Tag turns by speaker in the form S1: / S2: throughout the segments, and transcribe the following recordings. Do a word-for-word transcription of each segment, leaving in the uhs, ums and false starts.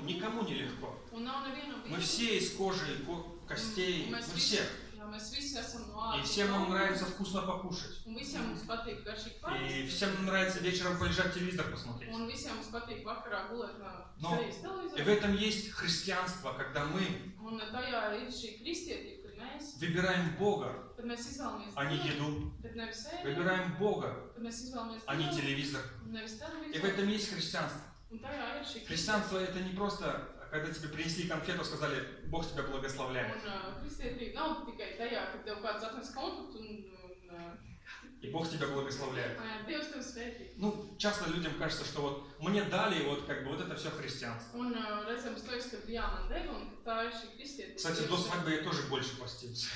S1: никому не легко.
S2: Un nav nevienam
S1: Мы
S2: viegli.
S1: все из кожи, и ко- костей,
S2: Mēs
S1: мы
S2: visi,
S1: все.
S2: jā, mēs visi esam no
S1: И
S2: ārpuses.
S1: всем нам нравится вкусно покушать.
S2: Un visiem mums patīk garšīgi
S1: И
S2: pāris.
S1: всем нам нравится вечером полежать телевизор посмотреть.
S2: Un visiem mums patīk vakarā gulēt no
S1: Но
S2: sērijas
S1: и
S2: televizoru.
S1: в этом есть христианство, когда мы
S2: Un tajā ir šī kristietība, kad mēs,
S1: выбираем Бога,
S2: kad mēs izvēlamies
S1: а не
S2: Dievu,
S1: еду.
S2: kad nevis ēdienu,
S1: Выбираем Бога,
S2: kad mēs izvēlamies
S1: а не
S2: Dievu,
S1: телевизор.
S2: un nevis
S1: И в
S2: televizoru.
S1: этом есть христианство.
S2: Un tajā ir šī kristietība.
S1: Христианство это не просто, когда тебе принесли конфету, сказали, Бог тебя благословляет.
S2: Un uh, kristietība nav tikai tajā, kad tev kāds atnes konfliktu un, un uh,
S1: И Бог тебя благословляет.
S2: uh, Dievs tev svētī.
S1: Ну, часто людям кажется, что вот мне дали, вот как бы вот это все христианство.
S2: Un uh, reizēm es liekas, ka jā, man deva, un ka tā ir šī kristietība.
S1: Кстати, до свадьбы я тоже больше постился.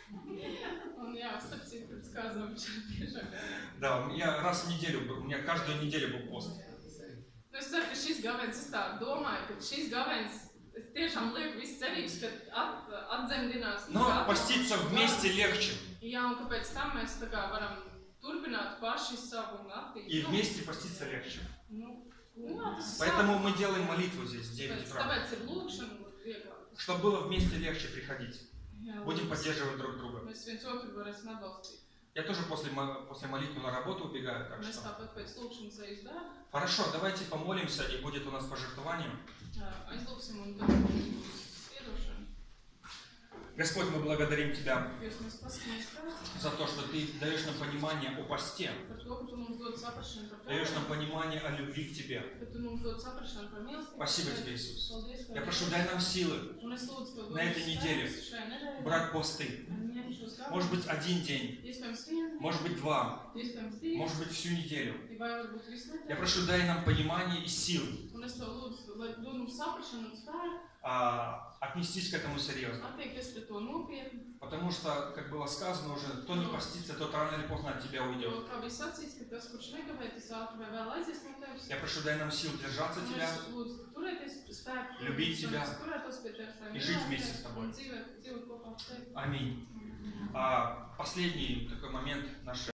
S2: Un jā, starp citu, pēc kāzām biežāk.
S1: Да, я раз в неделю, был- у меня каждую неделю был пост.
S2: Nu, es ceru, ka šis gāviens, es tā domāju, ka šis gāviens, es tiešām lieku visu cerības, ka at, atdzemdinās.
S1: Но поститься вместе легче.
S2: Jā, un ka pēc tam mēs tā kā varam turpināt paši savu attīstību.
S1: И вместе поститься легче.
S2: Nu, nu, jā, tas ir
S1: Поэтому мы делаем молитву здесь в девять
S2: Tāpēc,
S1: утра.
S2: tāpēc ir lūkšana vieglāk.
S1: Чтобы было вместе легче приходить.
S2: Jā,
S1: Будем
S2: mēs-
S1: поддерживать друг друга.
S2: Mēs viens otru varēsim atbalstīt.
S1: Я тоже после, мо- после молитвы на работу убегаю, так
S2: Mēs
S1: что...
S2: tāpat pēc lūkšanas eju uz darbu,
S1: Хорошо, давайте помолимся, и будет у нас пожертвование.
S2: ā, aizlūksim un tad mums būs iedošana.
S1: Господь, мы благодарим Тебя
S2: Dievs, mēs paskatāmies tev
S1: за то, что Ты даешь нам понимание о посте,
S2: par to, ka tu mums dod saprašanu par
S1: даешь нам
S2: tevi,
S1: понимание о любви к Тебе.
S2: ka tu mums dod saprašanu par mīlestību.
S1: Спасибо Тебе, Иисус.
S2: Paldies,
S1: Я прошу, дай нам силы
S2: Un es lūdzu tev
S1: на этой неделе
S2: šajā nedēļā.
S1: брать посты.
S2: Ņem šos gabaliņus.
S1: Может быть, один день,
S2: Iespējams vienu,
S1: может быть, два,
S2: iespējams divi,
S1: может быть, всю неделю.
S2: vai varbūt visu nedēļu.
S1: Я прошу, дай нам понимание и силы
S2: Un es tev lūdzu, lai dod mums saprašanu un spēku,
S1: а, отнестись к этому серьезно.
S2: attiekties pret to nopietni.
S1: Потому что, как было сказано уже, кто не постится, тот рано или поздно от Тебя уйдет.
S2: Jo, kā bija sacīts, ka tas, kurš negavē, tas ātri vai vēl aizies no tevis.
S1: Я прошу, дай нам сил держаться
S2: Un
S1: Тебя
S2: es lūdzu turēties spēku,
S1: Любить
S2: un
S1: тебя
S2: es turētos pie tevis saviem
S1: и жить
S2: mīlētājiem
S1: вместе с тобой.
S2: un dzīvot, dzīvot kopā ar tevi.
S1: Аминь. А, последний такой момент нашей